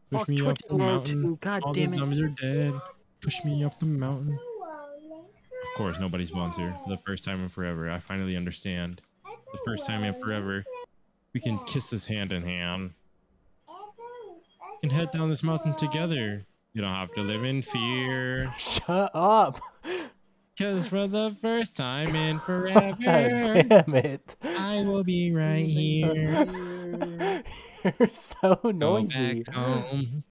Push Fuck, me up Twitch the is low mountain. too. God All the damn it. zombies are dead. Push me up the mountain. Of course, nobody spawns here for the first time in forever. I finally understand. The first time in forever, we can kiss this hand in hand. We can head down this mountain together. You don't have to live in fear. Shut up. Because for the first time in forever, Damn it. I will be right here. You're so Go noisy. back home.